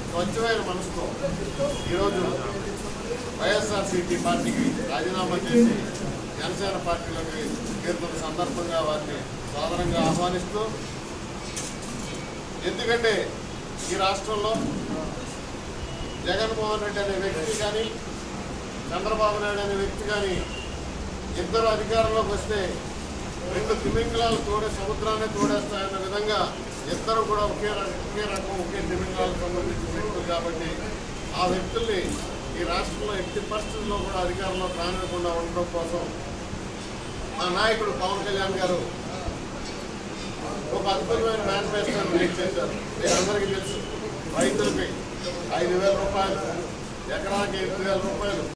స్వచ్ఛమైన మనసుతో ఈరోజు వైఎస్ఆర్సీపీ పార్టీకి రాజీనామా చేసి జనసేన పార్టీలోకి చేరుతున్న సందర్భంగా వారిని సాధారణంగా ఆహ్వానిస్తూ, ఎందుకంటే ఈ రాష్ట్రంలో జగన్మోహన్ రెడ్డి అనే వ్యక్తి కానీ చంద్రబాబు నాయుడు అనే వ్యక్తి కానీ ఇద్దరు అధికారంలోకి వస్తే 2 తిమింగలాలు సముద్రాన్ని తోడేస్తాయన్న విధంగా ఇద్దరు కూడా ఒకే రకం ఒకే తిమింగలాలకు సంబంధించిన వ్యక్తులు కాబట్టి ఆ వ్యక్తుల్ని ఈ రాష్ట్రంలో ఎట్టి పరిస్థితుల్లో కూడా అధికారంలో రానివ్వకుండా ఉండడం కోసం మా నాయకుడు పవన్ కళ్యాణ్ గారు ఒక అద్భుతమైన మేనిఫెస్టోని రిలీజ్ చేశారు. మీకు అందరికీ తెలుసు, రైతులకి 5,000 రూపాయలు, ఎకరానికి 8,000 రూపాయలు